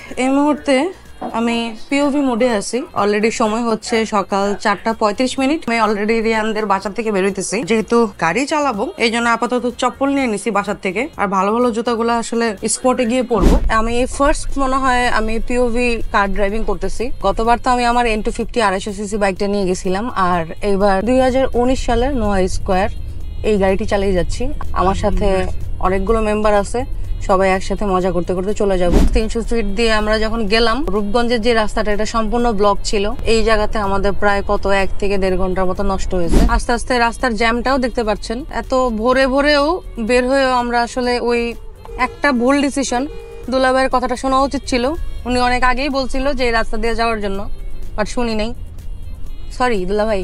এই মুহূর্তে আমি পিওভি মোডে আছি। অলরেডি সময় হচ্ছে সকাল 4:35। আমি অলরেডি রিয়ানদের বাসা থেকে বেরোইতেছি, যেহেতু গাড়ি চালাবো এই জন্য আপাতত চপ্পল নিয়ে নিছি বাসার থেকে। আর ভালো ভালো জুতাগুলো আসলে স্পটে গিয়ে পরবো। আমি ফার্স্ট মনে হয় আমি পিওভি কার ড্রাইভিং করতেছি। গতবার তো আমি আমার N250 250cc বাইকটা নিয়ে গেছিলাম, আর এইবার 2019 সালের নোয়া স্কোয়ার এই গাড়িটি চালিয়ে যাচ্ছি। আমার সাথে অনেকগুলো মেম্বার আছে, সবাই একসাথে মজা করতে করতে চলে যাব। 300 ফিট দিয়ে আমরা যখন গেলাম, রূপগঞ্জের যে রাস্তাটা এটা সম্পূর্ণ ব্লক ছিল। এই জায়গাতে আমাদের প্রায় 1 থেকে 1.5 ঘন্টার মতো নষ্ট হয়েছে। আস্তে আস্তে রাস্তার জ্যামটাও দেখতে পাচ্ছেন। এত ভোরে ভোরেও বের হয়েও আমরা আসলে ওই একটা ভুল ডিসিশন, দুলাভাইয়ের কথাটা শোনা উচিত ছিল। উনি অনেক আগেই বলছিল যে এই রাস্তা দিয়ে যাওয়ার জন্য, বাট শুনি নাই। সরি দুলাভাই।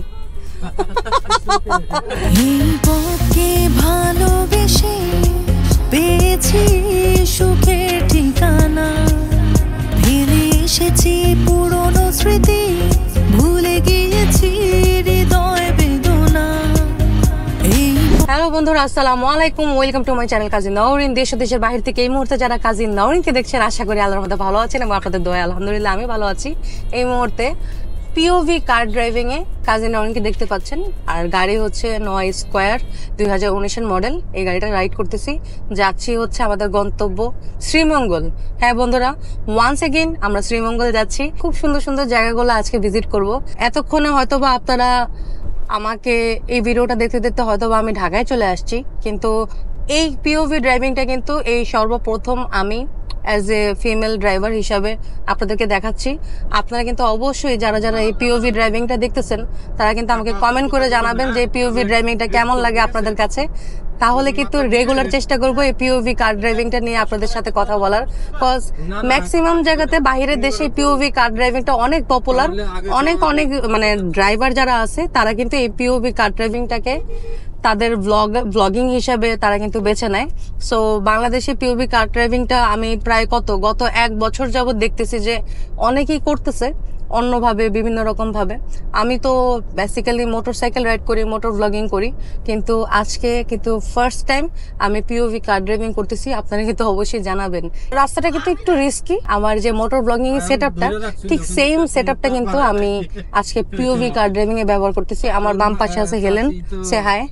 ভালোবেসে পেয়েছি সুখের ঠিকানা, ফিরে এসেছি পুরনো স্মৃতি, ভুলে গিয়েছি হৃদয় বেদনা। হ্যালো বন্ধুরা, আসসালামু আলাইকুম, welcome to my channel Kazi Nowrin. দেশ ও দেশের বাহির থেকে এই মুহূর্তে যারা কাজী নওরিনকে দেখছেন, আশা করি আল্লাহর মধ্যে ভালো আছেন এবং আপনাদের দোয়া আলহামদুলিল্লাহ আমি ভালো আছি। এই মুহূর্তে পিওভি কার ড্রাইভিং এ কাজী নওরিনকে দেখতে পাচ্ছেন। আর গাড়ি হচ্ছে নোয়া স্কোয়ার 2019 মডেল। এই গাড়িটা রাইড করতেছি, যাচ্ছি হচ্ছে আমাদের গন্তব্য শ্রীমঙ্গল। হ্যাঁ বন্ধুরা, ওয়ান্স এগেইন আমরা শ্রীমঙ্গলে যাচ্ছি। খুব সুন্দর সুন্দর জায়গাগুলো আজকে ভিজিট করব। এতক্ষণে হয়তোবা আপনারা আমাকে এই ভিডিওটা দেখতে দেখতে হয়তোবা আমি ঢাকায় চলে আসছি, কিন্তু এই পিওভি ড্রাইভিংটা কিন্তু এই সর্বপ্রথম আমি অ্যাজ এ ফিমেল ড্রাইভার হিসাবে আপনাদেরকে দেখাচ্ছি। আপনারা কিন্তু অবশ্যই যারা যারা এই পিওভি ড্রাইভিংটা দেখতেছেন, তারা কিন্তু আমাকে কমেন্ট করে জানাবেন যে পিওভি ড্রাইভিংটা কেমন লাগে আপনাদের কাছে। তাহলে কিন্তু রেগুলার চেষ্টা করবো এই পিওভি কার ড্রাইভিংটা নিয়ে আপনাদের সাথে কথা বলার। কজ ম্যাক্সিমাম জায়গাতে বাহিরের দেশে পিওভি কার ড্রাইভিংটা অনেক পপুলার। অনেক মানে ড্রাইভার যারা আছে তারা কিন্তু এই পিওভি কার ড্রাইভিংটাকে তাদের ব্লগিং হিসাবে তারা কিন্তু বেছে নেয়। সো বাংলাদেশে পিওভি কার ড্রাইভিংটা আমি প্রায় গত 1 বছর যাবত দেখতেছি যে অনেকেই করতেছে অন্যভাবে, বিভিন্ন রকম ভাবে। আমি তো বেসিক্যালি মোটরসাইকেল রাইড করি, মোটর ব্লগিং করি, কিন্তু আজকে কিন্তু ফার্স্ট টাইম আমি পিওভি কার ড্রাইভিং করতেছি। আপনারা কিন্তু অবশ্যই জানাবেন। রাস্তাটা কিন্তু একটু রিস্কি। আমার যে মোটর ব্লগিং এর সেটআপটা, ঠিক সেম সেটআপটা কিন্তু আমি আজকে পিওভি কার ড্রাইভিং এ ব্যবহার করতেছি। আমার বাম পাশে আছে হেলেন, সে হাই।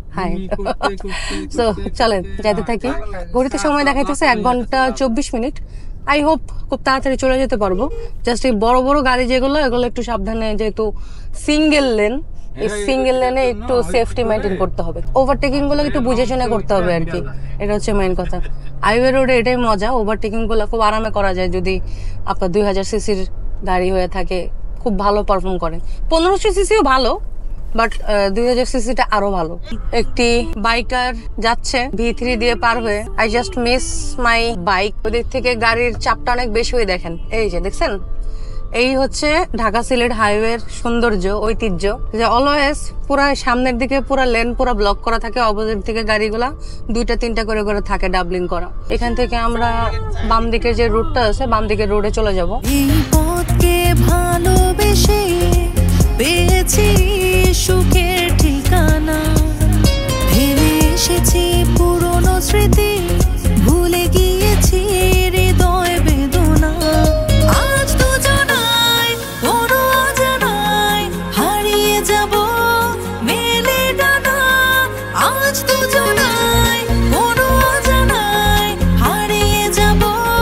তো চলেন যাইতে থাকি। ঘড়িতে সময় দেখাইতেছে 1 ঘন্টা 24 মিনিট। আই হোপ খুব তাড়াতাড়ি চলে যেতে পারবো। জাস্ট এই বড় বড় গাড়ি যেগুলো, এগুলো একটু সাবধানে, যেহেতু সিঙ্গেল লেন, এই সিঙ্গেল লেনে একটু সেফটি মেনটেন করতে হবে। ওভারটেকিং গুলো একটু বুঝে শুনে করতে হবে আর কি, এটা হচ্ছে মেইন কথা। হাইওয়ে রোডে এটাই মজা, ওভারটেকিং গুলো খুব আরামে করা যায় যদি আপনার 2000 সিসির গাড়ি হয়ে থাকে, খুব ভালো পারফর্ম করে। 1500 সিসিও ভালো, বাট 2000 সিসিটা আরো ভালো। একটি বাইকার যাচ্ছে V3 দিয়ে পার হয়ে। I just miss my bike. ওদিক থেকে গাড়ির চাপটা অনেক বেশি হয়ে, দেখেন এই যে দেখছেন, এই হচ্ছে ঢাকা সিলেট হাইওয়ের সৌন্দর্য, ঐতিহ্য, যে অলওয়েজ পুরা সামনের দিকে পুরা লেন পুরা ব্লক করা থাকে, অপোজিট থেকে গাড়িগুলা 2-3টা করে করে থাকে ডাবলিং করা। এখান থেকে আমরা বাম দিকে যে রুটটা আছে, বাম দিকের রোডে চলে যাব। এই পথকে ভালোবেসে পেয়েছি সুখের ঠিকানা, ফিরে এসেছি পুরনো স্মৃতি, ভুলে গিয়েছি হৃদয় বেদনা। আজ দুজনায় কোনো অজানায় হারিয়ে যাব মেলে ডানা। আজ দুজনায় কোনো অজানায় হারিয়ে যাব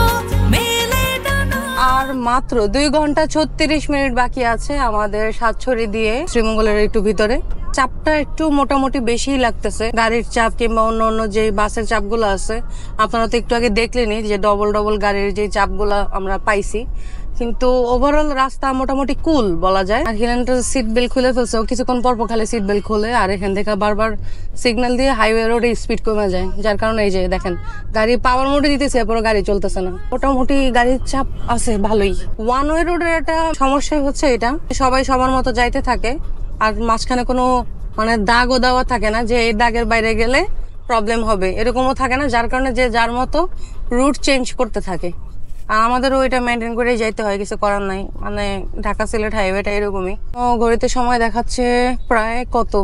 মেলে ডানা। আর মাত্র 2 ঘন্টা 36 মিনিট বাকি আছে আমাদের সাতছড়ি দিয়ে শ্রীমঙ্গলের একটু ভিতরে। চাপটা একটু মোটামুটি বেশিই লাগতেছে, গাড়ির চাপ কিংবা অন্য অন্য যে বাসের চাপগুলো আছে। আপনারা তো একটু আগে দেখলেনই যে ডবল গাড়ির যে চাপগুলো আমরা পাইছি, কিন্তু ওভারঅল রাস্তা মোটামুটি কুল বলা যায়। আর হিলেনটা সিট বেল্ট খুলে ফেলছে, কিছুক্ষণ পর খালি সিট বেল্ট খুলে, আর এখান থেকে বারবার সিগন্যাল দিয়ে হাইওয়ে রোডে স্পিড কমে যায়, যার কারণে এই যে দেখেন গাড়ি পাওয়ার মোডে দিতেছে, এরপর গাড়ি চলতেছে না। মোটামুটি গাড়ির চাপ আছে ভালোই। ওয়ান ওয়ে রোডের একটা সমস্যা হচ্ছে এটা, সবাই সবার মতো যাইতে থাকে, আর মাঝখানে কোনো মানে দাগও দেওয়া থাকে না যে এই দাগের বাইরে গেলে প্রবলেম হবে, এরকমও থাকে না, যার কারণে যে যার মতো রুট চেঞ্জ করতে থাকে। আমাদেরও এটা মেনটেন করে যাইতে হয়, কিছু করার নাই। মানে ঢাকা সিলেট হাইওয়েটা এরকমই। ঘড়িতে সময় দেখাচ্ছে প্রায়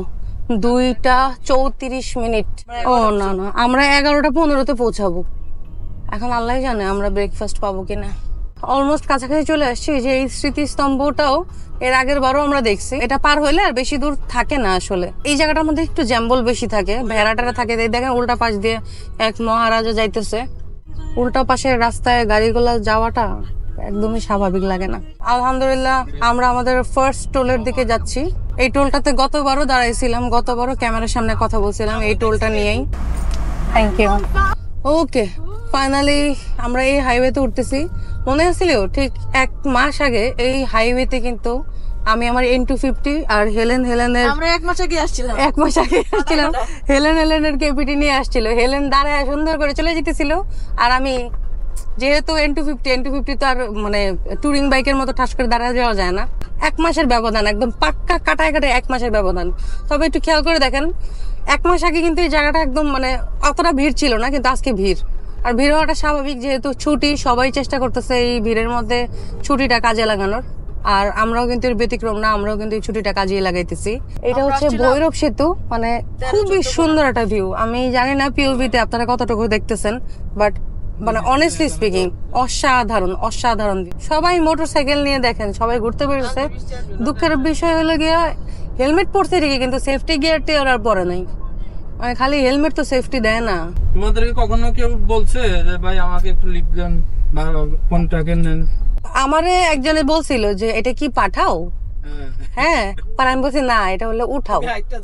2টা 34 মিনিট। ও না, আমরা 11টা 15-তে পৌঁছাবো। এখন আল্লাহ জানে আমরা ব্রেকফাস্ট পাবো কিনা। অলমোস্ট কাছাকাছি চলে আসছি। যে এই স্মৃতিস্তম্ভটাও এর আগের বারও আমরা দেখছি। এটা পার হইলে আর বেশি দূর থাকে না আসলে। এই জায়গাটার মধ্যে একটু জ্যাম্বল বেশি থাকে, ভেড়াটারা থাকে। দেখেন উল্টা পাশ দিয়ে এক মহারাজা যাইতেছে। উল্টা পাশের রাস্তায় গাড়িগুলো যাওয়াটা একদমই স্বাভাবিক লাগে না। আলহামদুলিল্লাহ আমরা আমাদের ফার্স্ট টোলের দিকে যাচ্ছি। এই টোলটাতে গতবারও দাঁড়াইছিলাম, গতবারও ক্যামেরার সামনে কথা বলছিলাম এই টোলটা নিয়েই। Thank you. ওকে, ফাইনালি আমরা এই হাইওয়েতে উঠতেছি। মনে আছিল ঠিক 1 মাস আগে এই হাইওয়েতে কিন্তু আমি আমার N250 আর হেলেনের আমরা 1 মাস আগে আসছিলাম। 1 মাস আগে আসছিলাম। হেলেনের কেপিটি নিয়ে আসছিল। হেলেন দাঁড়ায় সুন্দর করে চলে যেতেছিল, আর আমি যেহেতু N250 তো আর মানে টুরিং বাইকের মতো ঠাস করে দাঁড়ায় যাওয়া যায় না। 1 মাসের ব্যবধান, একদম পাক্কা কাটায় 1 মাসের ব্যবধান। তবে একটু খেয়াল করে দেখেন, 1 মাস আগে কিন্তু এই জায়গাটা একদম মানে অতটা ভিড় ছিল না, কিন্তু আজকে ভিড়। আর ভিড় হওয়াটা স্বাভাবিক, যেহেতু ছুটি, সবাই চেষ্টা করতেছে এই ভিড়ের মধ্যে ছুটিটা কাজে লাগানোর। আর আমরাও কিন্তু এর ব্যতিক্রম না, আমরাও কিন্তু এই ছুটিটা কাজে লাগাইতেছি। এটা হচ্ছে ভৈরব সেতু, মানে খুবই সুন্দর একটা ভিউ। আমি জানি না পিওভিতে আপনারা কতটুকু দেখতেছেন, বাট মানে অনেস্টলি স্পিকিং অসাধারণ অসাধারণ। সবাই মোটরসাইকেল নিয়ে দেখেন, সবাই ঘুরতে বেরোচ্ছে। দুঃখের বিষয় হলো গিয়া হেলমেট পরতে ঠিকই, কিন্তু সেফটি গিয়ারটি ওরা পরে নাই। মানে খালি হেলমেট তো সেফটি দেয় না। তোমাদেরকে কখনো কেউ বলছে যে ভাই আমাকে একটু লিখ দেন বা কন্টাক্ট নেন? আমারে একজনে বলছিল যে এটা কি পাঠাও, হ্যাঁ, আর আমি বলছি না, এটা হলো উঠাও।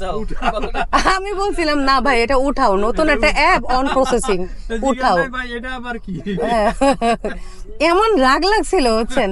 আমি বলছিলাম না ভাই এটা উঠাও, নতুন একটা অ্যাপ অন প্রসেসিং, উঠাও। ভাই এটা আবার কি? এমন রাগ লাগছিল বুঝছেন,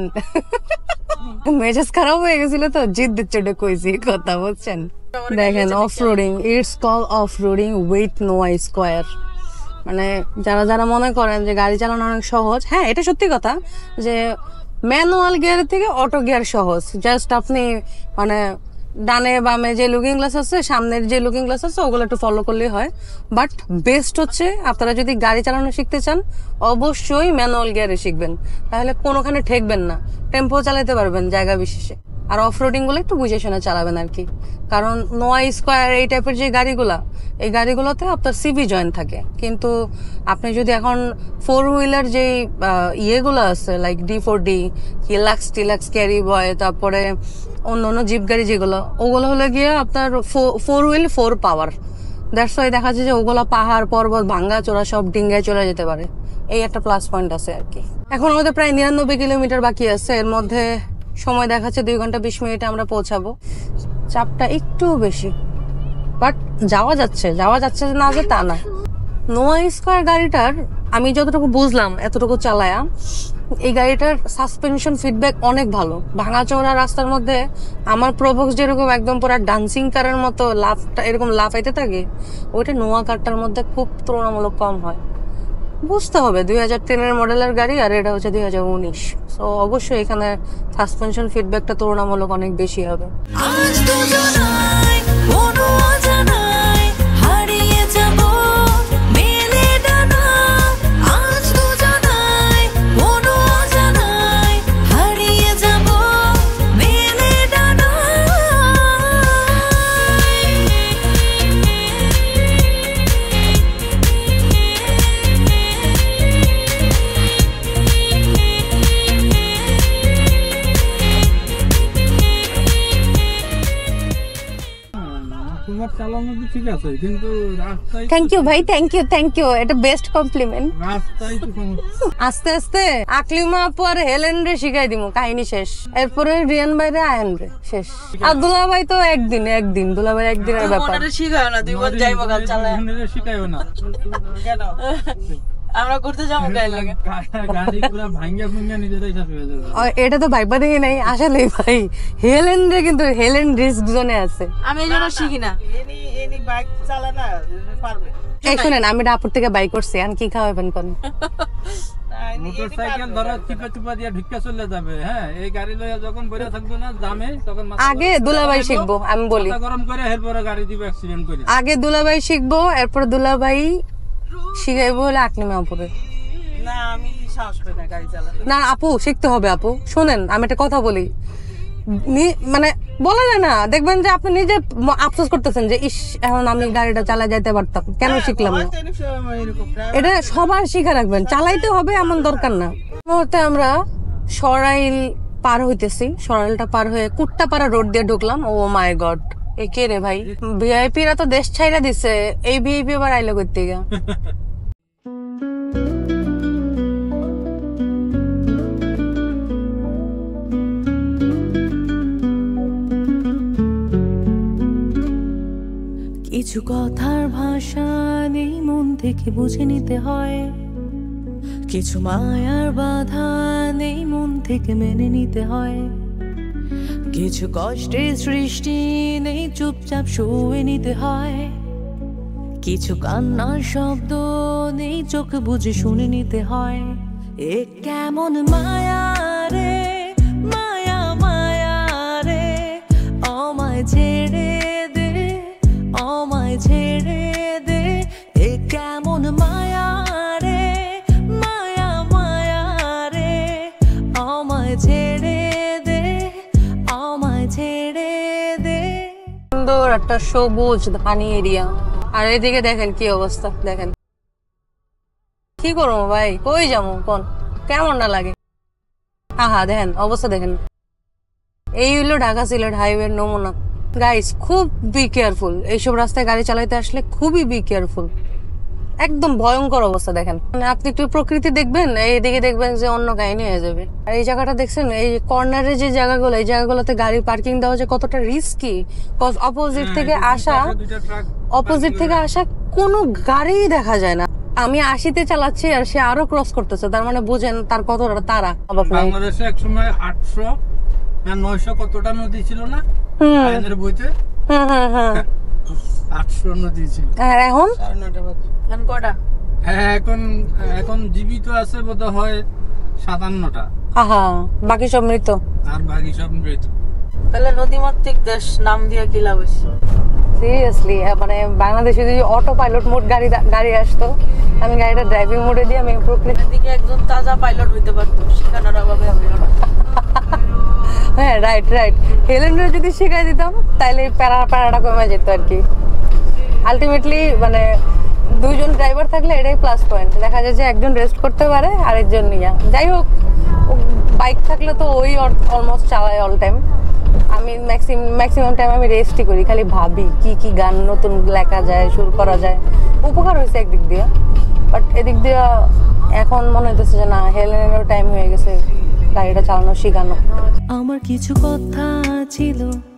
মেজাজ খারাপ হয়ে গেছিল তো জিদ্দের চোটে কইছি কথা বুঝছেন। দেখেন off roading, it's call off roading with Noah square. মানে যারা যারা মনে করেন যে গাড়ি চালানো অনেক সহজ, হ্যাঁ এটা সত্যি কথা যে ম্যানুয়াল গিয়ারের থেকে অটো গিয়ার সহজ। জাস্ট আপনি মানে ডানে বামে যে লুকিং গ্লাস আছে, সামনের যে লুকিং গ্লাস আছে, ওগুলো একটু ফলো করলেই হয়। বাট বেস্ট হচ্ছে আপনারা যদি গাড়ি চালানো শিখতে চান অবশ্যই ম্যানুয়াল গিয়ারে শিখবেন, তাহলে কোনোখানে ঠেকবেন না, টেম্পো চালাতে পারবেন জায়গা বিশেষে। আর অফ রোডিং গুলো একটু বুঝে শুনে চালাবেন আর কি। কারণ নোয়া স্কোয়ার এই টাইপের যে গাড়িগুলা, এই গাড়িগুলোতে আপনার সিভি জয়েন্ট থাকে। কিন্তু আপনি যদি এখন 4 হুইলার যে ইয়েগুলো আছে লাইক D4D, টিলাক্স ক্যারি বয়, তারপরে অন্য অন্য জিপ গাড়ি যেগুলো, ওগুলো হলে গিয়ে আপনার 4 হুইল 4 পাওয়ার। দ্যাটস ওয়াই দেখা যায় যে ওগুলো পাহাড় পর্বত ভাঙ্গা চোরা সব ডিঙ্গায় চলে যেতে পারে। এই একটা প্লাস পয়েন্ট আছে আর কি। এখন আমাদের প্রায় 99 কিলোমিটার বাকি আছে। এর মধ্যে সময় দেখাচ্ছে 2 ঘন্টা 20 মিনিটে আমরা পৌঁছাবো। চাপটা একটু বেশি, বাট যাওয়া যাচ্ছে না যে তা না। নোয়া স্কোয়ার গাড়িটার আমি যতটুকু বুঝলাম এতটুকু চালায়া, এই গাড়িটার সাসপেনশন ফিডব্যাক অনেক ভালো। ভাঙাচোরা রাস্তার মধ্যে আমার প্রোভক্স যেরকম একদম পুরো ডান্সিং কারের মতো লাফটা এরকম লাফাইতে থাকে, ওইটা নোয়া কারটার মধ্যে খুব তুলনামূলক কম হয়। বুঝতে হবে 2003 মডেলের গাড়ি, আর এটা হচ্ছে 2019। সো অবশ্যই এখানে সাসপেনশন ফিডব্যাকটা তুলনামূলক অনেক বেশি হবে। আজ দুজনায় কোনো অজানায় হারিয়ে যাব মেলে ডানা। আজ দুজনায় কোনো অজানায় হারিয়ে যাব মেলে ডানা। তোমার চালানো তো ঠিক আছে, কিন্তু রাস্তায় থ্যাংক ইউ ভাই, থ্যাংক ইউ, এটা বেস্ট কমপ্লিমেন্ট। রাস্তায় তো সমস্যা। আস্তে আস্তে আকলিমা আপু আর হেলেন রে শিখাই দিব, কাহিনী শেষ। এরপরে রিয়ান ভাই রে আয়ন রে শেষ। আর দুলা ভাই তো একদিন দুলা ভাই একদিনের ব্যাপার। মনে শিখায় না, 2 বার যাইবো গান চালায়। শিখাইও না কেন? আমরা ঘুরতে যাবো গাড়ি লাগে। গাড়ি পুরো ভাঙ্গা ফুঙ্গা নিজেরাই শেষ হয়ে যাবে। এটা তো ভাইবা দেখি নাই আসলে ভাই। হেলেন রে কিন্তু হেলেন রিস্ক জোনে আছে। আমি এই জন্য শিখি না। এনি বাইক চালায় না পারবে। এই শুনেন, আমি ডাপুর থেকে বাইক করছি, আর কি খাওয়াবেন কোন? মোটরসাইকেল ধরো চিপা দিয়ে ঢুকে চলে যাবে। হ্যাঁ, এই গাড়ি লইয়া যখন বইরা থাকবো না জামে, তখন আগে দুলাভাই শিখবো, আমি বলি গরম করে এরপরে গাড়ি দিব অ্যাক্সিডেন্ট করে। আগে দুলাভাই শিখবো, এরপর দুলাভাই শিখাইবো হলে আকলিমা আপুরে। না আমি সাহস পাই না গাড়ি চালাতে। না আপু শিখতে হবে। আপু শোনেন, আমি একটা কথা বলি, মানে বলা যায় না, দেখবেন যে আপনি নিজে আফসোস করতেছেন যে ইস এখন আমি গাড়িটা চালা যাইতে পারতাম, কেন শিখলাম না। এটা সবার শিখা রাখবেন, চালাইতে হবে এমন দরকার না। মুহূর্তে আমরা সরাইল পার হইতেছি, সরাইলটা পার হয়ে কুট্টাপাড়া রোড দিয়ে ঢুকলাম। ও মাই গড, এ কে রে ভাই? ভিআইপিরা তো দেশ ছাইরা দিছে, এই ভিআইপি আবার আইলো করতে গা। কিছু কথার ভাষা নেই, মন থেকে বুঝে নিতে হয়। কিছু মায়ার বাধা নেই, মন থেকে মেনে নিতে হয়। কিছু কষ্টের সৃষ্টি নেই, চুপচাপ শুয়ে নিতে হয়। কিছু কান্নার শব্দ নেই, চোখ বুঝে শুনে নিতে হয়। এ কেমন মায়া রে, মায়া মায়া রে, আমায় ছেড়ে দে, আমায় ছেড়ে দে। এ কেমন মায়া রে, মায়া মায়া রে, আমায় ছেড়ে দে, আমায় ছেড়ে দে। সুন্দর একটা সবুজ ধানি এরিয়া, আর এদিকে দেখেন কি অবস্থা, দেখেন কি করবো ভাই, কই যাবো কোন, কেমন না লাগে। আহা দেখেন অবস্থা দেখেন, এই হলো ঢাকা সিলেট হাইওয়ে নমুনা। গাইস খুব বি কেয়ারফুল, এইসব রাস্তায় গাড়ি চালাইতে আসলে খুবই বি কেয়ারফুল। একদম ভয়ঙ্কর অবস্থা দেখেন। মানে আপনি একটু প্রকৃতি দেখবেন, এইদিকে দেখবেন যে অন্য কাহিনী হয়ে যাবে। আর এই জায়গাটা দেখছেন, এই কর্নারে যে জায়গাগুলো, এই জায়গাগুলোতে গাড়ি পার্কিং দেওয়া যে কতটা রিস্কি। অপোজিট থেকে আসা, অপোজিট থেকে আসা কোনো গাড়ি দেখা যায় না। আমি 80-তে চালাচ্ছি আর সে আরো ক্রস করতেছে, তার মানে বুঝেন তার কতটা তারা। বাংলাদেশে এক সময় 800 না 900 কতটা নদী ছিল না আইনের বইতে? 800 নদী ছিল। আর এখন কটা? হ্যাঁ, এখন জীবিত আছে বোধহয় 57টা, আহা বাকি সব মৃত। আর বাকি সব মৃত। তাহলে নদীমাতৃক দেশ নাম দিয়ে কি লাভ হয়েছে? সিরিয়াসলি, মানে বাংলাদেশে যদি অটো পাইলট মোড গাড়ি আসতো, আমি গাড়িটা ড্রাইভিং মোডে দিয়ে আমি প্রকৃতি। এদিকে একজন তাজা পাইলট হইতে পারতো, শেখানোর অভাবে হইল না। হ্যাঁ রাইট রাইট, হেলেনরা যদি শিখাই দিতাম তাহলে প্যারাটা কমে যেত আর কি। আলটিমেটলি মানে দুইজন ড্রাইভার থাকলে এটাই প্লাস পয়েন্ট, দেখা যায় যে একজন রেস্ট করতে পারে আরেকজন নিয়ে। যাই হোক, বাইক থাকলে তো ওই অলমোস্ট চালায় অল টাইম। আমি ম্যাক্সিমাম টাইম আমি রেস্টই করি, খালি ভাবি কি কি গান নতুন লেখা যায়, সুর করা যায়। উপকার হয়েছে একদিক দিয়ে, বাট এদিক দিয়ে এখন মনে হইতেছে যে না, হেলেনেরও টাইম হয়ে গেছে গাড়িটা চালানো শিখানো। আমার কিছু কথা ছিল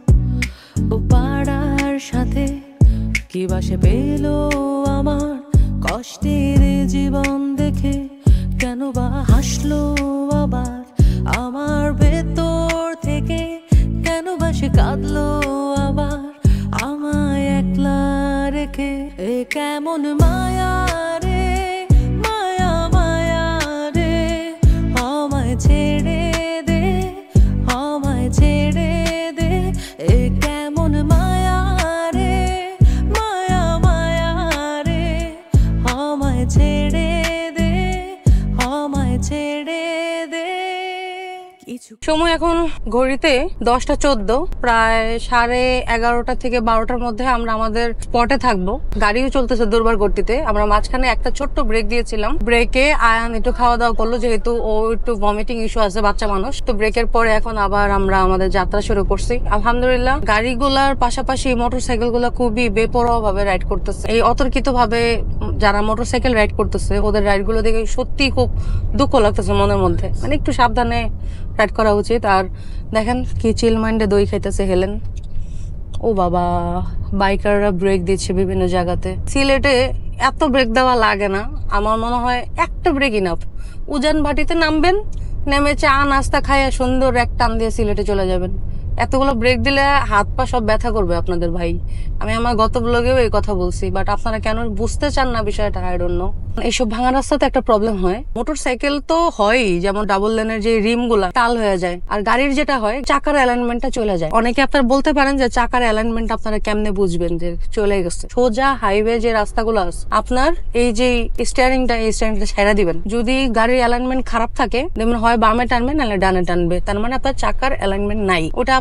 ও পাড়ার সাথে, কি বাসে পেল আমার কষ্টের জীবন দেখে। কেন বা হাসলো আবার আমার ভেতর থেকে, কেন বা সে কাঁদলো আবার আমায় একলা রেখে। এ কেমন মায়া রে, মায়া মায়া রে, আমায় ছেড়ে দে, আমায় ছেড়ে দে। এ কেমন মায়া রে, মায়া মায়া রে, আমায় ছেড়ে দে, আমায় ছেড়ে দে। কিছু সময় এখন ঘড়িতে 10:14, প্রায় 11:30 থেকে 12টার মধ্যে আমরা আমাদের স্পটে থাকবো। গাড়িও চলতেছে দুর্বার গতিতে। আমরা মাঝখানে একটা ছোট্ট ব্রেক দিয়েছিলাম, ব্রেকে আয়ান একটু খাওয়া দাওয়া করলো, যেহেতু ও একটু ভমিটিং ইস্যু আছে, বাচ্চা মানুষ। তো ব্রেকের পরে এখন আবার আমরা আমাদের যাত্রা শুরু করছি। আলহামদুলিল্লাহ গাড়িগুলার পাশাপাশি মোটরসাইকেল গুলা খুবই বেপরোয়া ভাবে রাইড করতেছে। এই অতর্কিত ভাবে যারা মোটরসাইকেল রাইড করতেছে, ওদের রাইড গুলো দেখে সত্যি খুব দুঃখ লাগতেছে মনের মধ্যে। মানে একটু সাবধানে রাইড করা উচিত। আর দেখেন কি চিল মাইন্ডে দই খাইতেছে হেলেন। ও বাবা, বাইকাররা ব্রেক দিচ্ছে বিভিন্ন জায়গাতে। সিলেটে এত ব্রেক দেওয়া লাগে না, আমার মনে হয় একটা ব্রেক ইনাফ। উজান ভাটিতে নামবেন, নেমে চা নাস্তা খাইয়া সুন্দর এক টান দিয়ে সিলেটে চলে যাবেন। এতগুলো ব্রেক দিলে হাত পা সব ব্যথা করবে আপনাদের ভাই। আমি আমার গত ব্লগেও এই কথা বলছি, বাট আপনারা কেন বুঝতে চান না বিষয়টা, আই ডোন্ট নো। এইসব ভাঙা রাস্তাতে একটা প্রবলেম হয়, মোটরসাইকেল তো হয়ই, যেমন ডাবল লেনের যে রিম গুলা টাল হয়ে যায়, আর গাড়ির যেটা হয় চাকার অ্যালাইনমেন্টটা চলে যায়। অনেকে আপনারা বলতে পারেন যে চাকার অ্যালাইনমেন্ট আপনারা কেমনে বুঝবেন যে চলে গেছে। সোজা হাইওয়ে যে রাস্তাগুলো আছে, আপনার এই যে স্টিয়ারিংটা ছেড়ে দিবেন। যদি গাড়ির অ্যালাইনমেন্ট খারাপ থাকে, যেমন হয় বামে টানবে নাহলে ডানে টানবে, তার মানে আপনার চাকার অ্যালাইনমেন্ট নাই। ওটা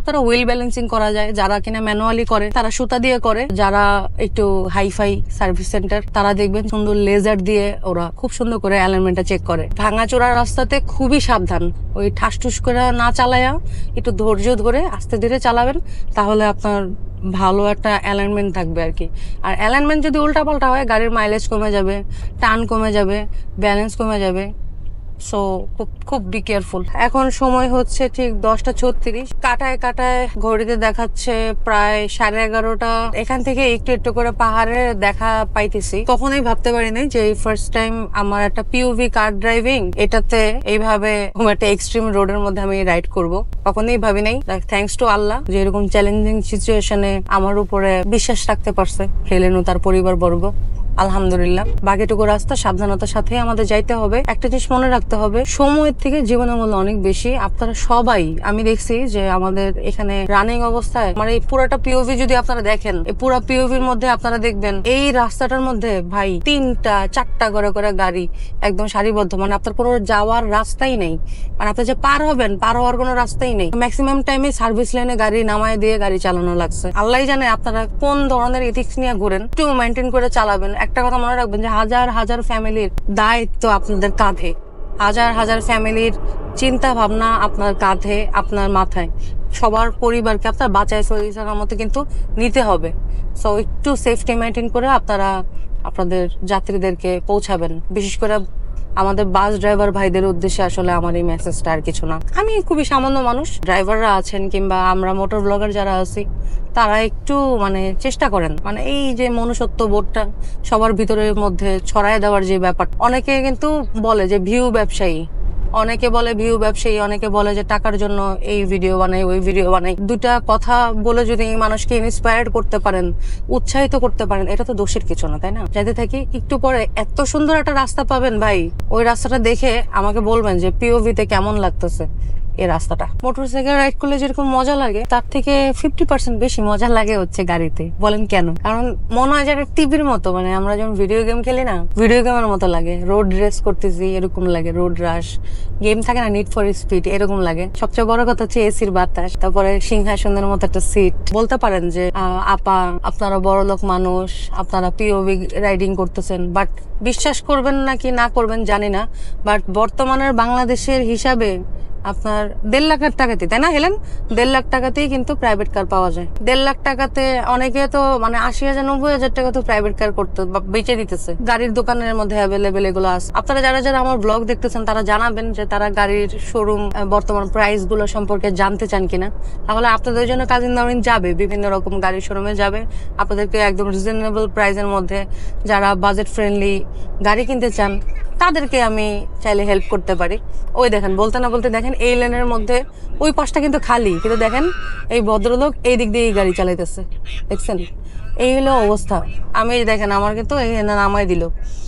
আপনারা হুইল ব্যালেন্সিং করা যায়, যারা কিনা ম্যানুয়ালি করে তারা সুতা দিয়ে করে, যারা একটু হাইফাই সার্ভিস সেন্টার তারা দেখবেন সুন্দর লেজার দিয়ে ওরা খুব সুন্দর করে অ্যালাইনমেন্টটা চেক করে। ভাঙাচোরা রাস্তাতে খুবই সাবধান, ওই ঠাসঠুস করে না চালায়া একটু ধৈর্য ধরে আস্তে ধীরে চালাবেন, তাহলে আপনার ভালো একটা অ্যালাইনমেন্ট থাকবে আর কি। আর অ্যালাইনমেন্ট যদি উল্টাপাল্টা হয় গাড়ির মাইলেজ কমে যাবে, টার্ন কমে যাবে, ব্যালেন্স কমে যাবে। সো খুব বি কেয়ারফুল। এখন সময় হচ্ছে ঠিক 10:36, কাটায় কাটায় ঘড়িতে দেখাচ্ছে প্রায় 11:30। এখান থেকে একটু একটু করে পাহাড়ে দেখা পাইতেছি। কখনোই ভাবতে পারিনি যে এই ফার্স্ট টাইম আমার একটা পিওভি কার ড্রাইভিং এটাতে এইভাবে একটা এক্সট্রিম রোডের মধ্যে আমি রাইড করব, কখনোই ভাবি নাই। থ্যাঙ্কস টু আল্লাহ যে এরকম চ্যালেঞ্জিং সিচুয়েশনে আমার উপরে বিশ্বাস রাখতে পারছে হেলেন ও তার পরিবার বর্গ। আলহামদুলিল্লাহ। বাকিটুকু রাস্তা সাবধানতার সাথে আমাদের যাইতে হবে। একটা জিনিস মনে রাখতে হবে, সময়ের থেকে জীবনের মূল্য অনেক বেশি। আপনারা সবাই, আমি দেখছি যে আমাদের এখানে রানিং অবস্থায় মানে এই পুরাটা পিওভি যদি আপনারা দেখেন, এই পুরা পিওভির মধ্যে আপনারা দেখবেন এই রাস্তাটার মধ্যে ভাই 3-4টা করে গাড়ি একদম সারিবদ্ধ, মানে আপনার কোনো যাওয়ার রাস্তাই নেই, মানে আপনি যে পার হবেন, পার হওয়ার কোনো রাস্তাই নেই। ম্যাক্সিমাম টাইমে সার্ভিস লাইনে গাড়ি নামায় দিয়ে গাড়ি চালানো লাগছে। আল্লাহ জানে আপনারা কোন ধরনের এথিক্স নিয়ে ঘুরেন, একটু মেনটেন করে চালাবেন। একটা কথা মনে রাখবেন যে হাজার হাজার ফ্যামিলির দায়িত্ব আপনাদের কাঁধে, হাজার হাজার ফ্যামিলির চিন্তা ভাবনা আপনার কাঁধে, আপনার মাথায়। সবার পরিবারকে আপনার বাঁচায় সহিসার মতো কিন্তু নিতে হবে। সো একটু সেফটি মেনটেন করে আপনারা আপনাদের যাত্রীদেরকে পৌঁছাবেন। বিশেষ করে আমাদের বাস ড্রাইভার ভাইদের উদ্দেশ্যে আসলে আমার এই মেসেজটা আর কিছু না। আমি খুবই সামান্য মানুষ, ড্রাইভাররা আছেন কিংবা আমরা মোটর ব্লগার যারা আছি তারা একটু মানে চেষ্টা করেন, মানে এই যে মনুষ্যত্ব বোধটা সবার ভিতরের মধ্যে ছড়ায় দেওয়ার যে ব্যাপার। অনেকে কিন্তু বলে যে ভিউ ব্যবসায়ী, অনেকে বলে ভিউ ব্যবসায়ী, অনেকে বলে যে টাকার জন্য এই ভিডিও বানাই ওই ভিডিও বানাই। দুটা কথা বলে যদি মানুষকে ইন্সপায়ার্ড করতে পারেন, উৎসাহিত করতে পারেন, এটা তো দোষের কিছু না, তাই না? যাতে থাকি একটু পরে এত সুন্দর একটা রাস্তা পাবেন ভাই, ওই রাস্তাটা দেখে আমাকে বলবেন যে পিওভিতে কেমন লাগতেছে এই রাস্তাটা। মোটরসাইকেল রাইড করলে যেরকম মজা লাগে তার থেকে 50% বেশি মজা লাগে হচ্ছে গাড়িতে। বলেন কেন? কারণ মনে হয় যেন টিভির মতো, মানে আমরা যখন ভিডিও গেম খেলি না, ভিডিও গেমের মতো লাগে। রোড রেস করতেছি এরকম লাগে, রোড রাশ গেম থাকে না, নিড ফর স্পিড, এরকম লাগে। সবচেয়ে বড় কথা হচ্ছে এসির বাতাস, তারপরে সিংহাসনের মতো একটা সিট। বলতে পারেন যে আপা আপনারা বড় লোক মানুষ, আপনারা পিওভি রাইডিং করতেছেন, বাট বিশ্বাস করবেন নাকি না করবেন জানি না, বাট বর্তমানের বাংলাদেশের হিসাবে আপনার 1.5 লাখ টাকাতে, তাই না হেলেন? 1.5 লাখ টাকাতেই কিন্তু প্রাইভেট কার পাওয়া যায়। 1.5 লাখ টাকাতে অনেকে তো মানে 80,000-90,000 টাকা তো প্রাইভেট কার করতে বেচে দিতেছে। গাড়ির দোকানের মধ্যে অ্যাভেলেবেল এগুলো আছে। আপনারা যারা যারা আমার ব্লগ দেখতেছেন তারা জানাবেন যে তারা গাড়ির শোরুম বর্তমান প্রাইস গুলো সম্পর্কে জানতে চান কিনা। তাহলে আপনাদের জন্য কাজিন নাওরিন যাবে, বিভিন্ন রকম গাড়ির শোরুমে যাবে, আপনাদেরকে একদম রিজনেবল প্রাইসের মধ্যে যারা বাজেট ফ্রেন্ডলি গাড়ি কিনতে চান তাদেরকে আমি চাইলে হেল্প করতে পারি। ওই দেখেন, বলতে না বলতে দেখেন এই লেনের মধ্যে ওই পাশটা কিন্তু খালি, কিন্তু দেখেন এই ভদ্রলোক এই দিক দিয়ে গাড়ি চালাইতেছে, দেখছেন? এই হলো অবস্থা। আমি দেখেন আমার কিন্তু এই নামাই দিল,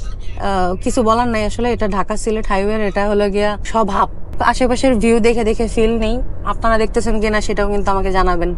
কিছু বলার নাই আসলে। এটা ঢাকা সিলেট হাইওয়ে, এটা হলো গিয়া স্বভাব। আশেপাশের ভিউ দেখে দেখে ফিল নেই, আপনারা দেখতেছেন কিনা সেটাও কিন্তু আমাকে জানাবেন।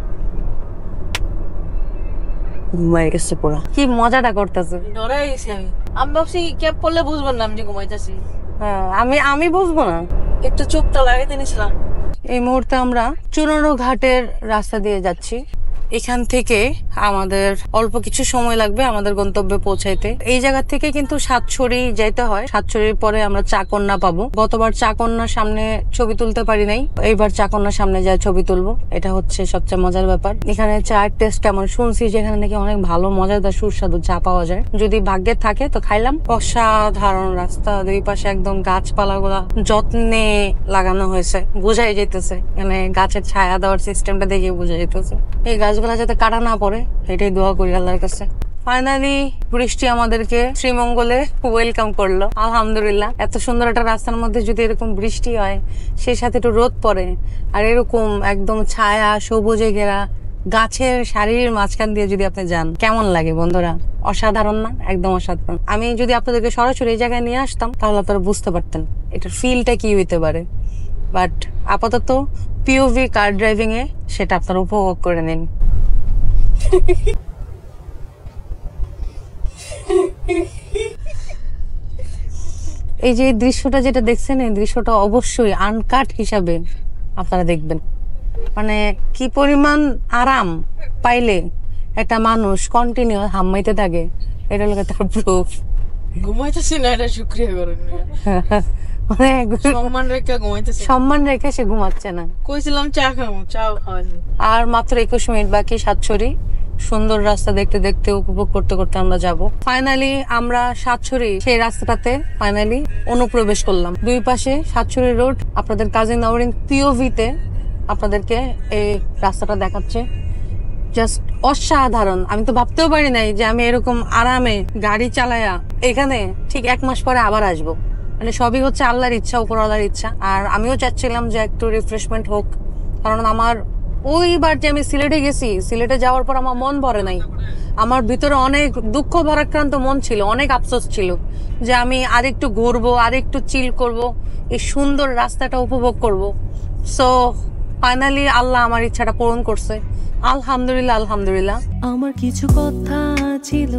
ঘুমাই গেছে পুরা, কি মজাটা করতেছে। ডরাই গেছি আমি ভাবছি ক্যাব পড়লে বুঝবেন না আমি যে ঘুমাইতেছি। হ্যাঁ, আমি বুঝবো না, একটু চোখটা লাগাইতে নিছিলাম। এই মুহূর্তে আমরা চুনারো ঘাটের রাস্তা দিয়ে যাচ্ছি। এখান থেকে আমাদের অল্প কিছু সময় লাগবে আমাদের গন্তব্যে পৌঁছাইতে। এই জায়গা থেকে কিন্তু সাতছড়ি যাইতে হয়, সাতছড়ির পরে আমরা চাকন্যা পাবো। গতবার চাকন্যার সামনে ছবি তুলতে পারি নাই, এইবার চাকন্যার সামনে যায় ছবি তুলবো। এটা হচ্ছে সবচেয়ে মজার ব্যাপার। এখানে চায়ের টেস্ট কেমন শুনছি, যেখানে নাকি অনেক ভালো মজাদার সুস্বাদু চা পাওয়া যায়। যদি ভাগ্যে থাকে তো খাইলাম। অসাধারণ রাস্তা, দুই পাশে একদম গাছপালা গুলা যত্নে লাগানো হয়েছে, বোঝাই যেতেছে। এখানে গাছের ছায়া দেওয়ার সিস্টেমটা দেখে বোঝা যেতেছে। এই গাছগুলা যাতে কাটা না পড়ে এটাই দোয়া করি আল্লাহর কাছে। ফাইনালি বৃষ্টি আমাদেরকে শ্রীমঙ্গলে ওয়েলকাম করলো, আলহামদুলিল্লাহ। এত সুন্দর একটা রাস্তার মধ্যে যদি এরকম বৃষ্টি হয়, সেই সাথে একটু রোদ পড়ে, আর এরকম একদম ছায়া সবুজে ঘেরা গাছের সারির মাঝখান দিয়ে যদি আপনি যান, কেমন লাগে বন্ধুরা? অসাধারণ না? একদম অসাধারণ। আমি যদি আপনাদেরকে সরাসরি এই জায়গায় নিয়ে আসতাম তাহলে আপনারা বুঝতে পারতেন এটার ফিলটা কি হইতে পারে। বাট আপাতত পিওভি কার ড্রাইভিং এ সেটা আপনারা উপভোগ করে নিন। এই যে দৃশ্যটা যেটা দেখছেন, এই দৃশ্যটা অবশ্যই আনকাট হিসাবে আপনারা দেখবেন। মানে কি পরিমাণ আরাম পাইলে একটা মানুষ কন্টিনিউ হামাইতে থাকে, এটা হলো তার প্রুফ। ঘুমাইতেছি না, এটা শুক্রিয়া করেন। মানে সম্মান রেখে সে ঘুমাচ্ছে না। কইছিলাম চা খাবো, চাও খাওয়ানি। আর মাত্র 21 মিনিট বাকি সাতছড়ি। সুন্দর রাস্তা দেখতে দেখতে উপভোগ করতে করতে আমরা যাব। ফাইনালি আমরা সাতছড়ি সেই রাস্তাটাতে ফাইনালি অনুপ্রবেশ করলাম। দুই পাশে সাতছড়ি রোড, আপনাদের কাজী নওরিন পিওভিতে আপনাদেরকে এই রাস্তাটা দেখাচ্ছে। জাস্ট অসাধারণ। আমি তো ভাবতেও পারি নাই যে আমি এরকম আরামে গাড়ি চালায়া এখানে ঠিক 1 মাস পরে আবার আসবো। মানে সবই হচ্ছে আল্লাহর ইচ্ছা, উপরওয়ালার ইচ্ছা। আর আমিও চাচ্ছিলাম যে একটু রিফ্রেশমেন্ট হোক, কারণ আমার ওইবার যে আমি সিলেটে গেছি, সিলেটে যাওয়ার পর আমার মন ভরে নাই। আমার ভিতরে অনেক দুঃখ ভারাক্রান্ত মন ছিল, অনেক আফসোস ছিল যে আমি আরেকটু ঘুরবো, আরেকটু চিল করব, এই সুন্দর রাস্তাটা উপভোগ করব। সো ফাইনালি আল্লাহ আমার ইচ্ছাটা পূরণ করছে। আলহামদুলিল্লাহ, আলহামদুলিল্লাহ। আমার কিছু কথা ছিল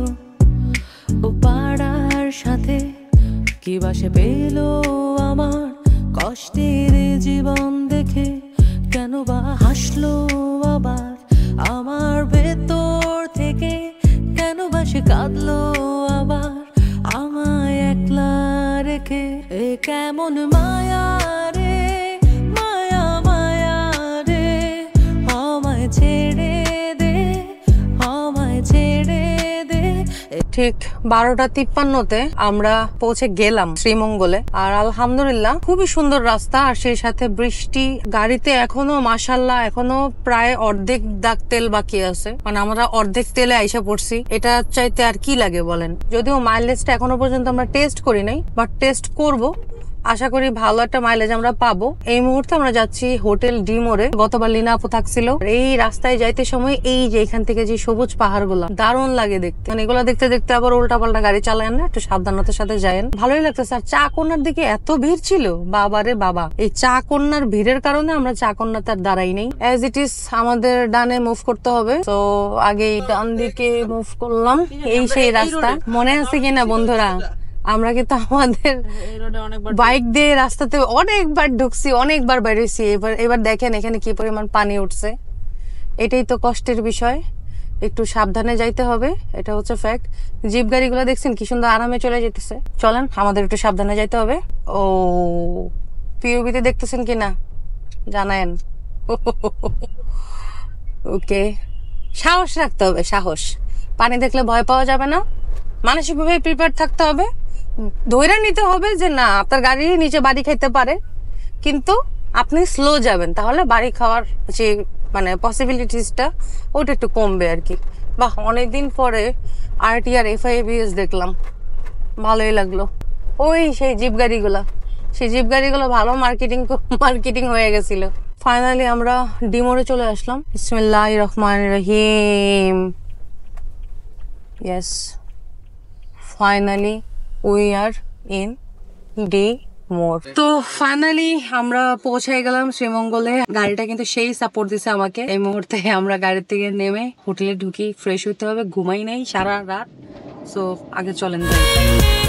ও পাড়ার সাথে, কি বাসে পেল আমার কষ্টের জীবন দেখে, কেন বা হাসলো আবার আমার ভেতর থেকে, কেন বা সে কাঁদলো আবার আমায় একলা রেখে। এ কেমন মায়া রে, মায়া মায়া রে, আমায় ছেড়ে দে, আমায় ছেড়ে দে। ঠিক 12:53-তে আমরা পৌঁছে গেলাম শ্রীমঙ্গলে। আর আলহামদুলিল্লাহ খুবই সুন্দর রাস্তা, আর সেই সাথে বৃষ্টি। গাড়িতে এখনো মাশাল্লাহ এখনো প্রায় অর্ধেক দাগ তেল বাকি আছে, মানে আমরা অর্ধেক তেলে আইসা পড়ছি। এটা চাইতে আর কি লাগে বলেন। যদিও মাইলেজটা এখনো পর্যন্ত আমরা টেস্ট করি নাই, বাট টেস্ট করব। আশা করি ভালো একটা মাইলেজ আমরা পাবো। এই মুহূর্তে আমরা যাচ্ছি হোটেল ডি মোড়ে। গতবার লিনা আপু থাকছিল। এই রাস্তায় যাইতে সময় এই যে এখান থেকে যে সবুজ পাহাড় গুলা দারুণ লাগে দেখতে। মানে এগুলা দেখতে দেখতে আবার উল্টা পাল্টা গাড়ি চালায়েন না, একটু সাবধানতার সাথে যায়েন। ভালোই লাগতেছে। আর চা কন্যার দিকে এত ভিড় ছিল, বাবারে বাবা। এই চা কন্যার ভিড়ের কারণে আমরা চা কন্যা তার দাঁড়াই নেই। অ্যাজ ইট ইজ আমাদের ডানে মুভ করতে হবে। তো আগে ডান দিকে মুভ করলাম। এই সেই রাস্তা, মনে আছে কিনা বন্ধুরা? আমরা কিন্তু আমাদের বাইক দিয়ে রাস্তাতে অনেকবার ঢুকছি, অনেকবার বেরিয়েছি। এবার দেখেন এখানে কি পরিমাণ পানি উঠছে। এটাই তো কষ্টের বিষয়, একটু সাবধানে যাইতে হবে, এটা হচ্ছে ফ্যাক্ট। জিপ গাড়িগুলো দেখছেন কি সুন্দর আরামে চলে যেতেছে। চলেন আমাদের একটু সাবধানে যাইতে হবে। ও পিওবিতে দেখতেছেন কিনা জানায়েন। ওকে, সাহস রাখতে হবে, সাহস। পানি দেখলে ভয় পাওয়া যাবে না, মানসিকভাবে প্রিপেয়ার থাকতে হবে। ধৈর্য নিতে হবে যে না, আপনার গাড়ি নিচে বাড়ি খাইতে পারে, কিন্তু আপনি স্লো যাবেন, তাহলে বাড়ি খাওয়ার যে মানে পসিবিলিটিসটা ওটা একটু কমবে আর কি। বাহ, অনেকদিন পরে আরটিআর FIABS দেখলাম, ভালোই লাগলো। ওই সেই জিপ গাড়িগুলা, সেই জিপ গাড়িগুলো ভালো মার্কেটিং হয়ে গেছিল। ফাইনালি আমরা ডিমোরে চলে আসলাম। বিসমিল্লাহির রহমানির রহিম। Yes, finally we are in ডি মোর। তো ফাইনালি আমরা পৌঁছে গেলাম শ্রীমঙ্গলে। গাড়িটা কিন্তু সেই সাপোর্ট দিছে আমাকে। এই মুহূর্তে আমরা গাড়ি থেকে নেমে হোটেলে ঢুকি, ফ্রেশ হতে হবে। ঘুমাই নাই সারা রাত। সো আগে চলেন যাই।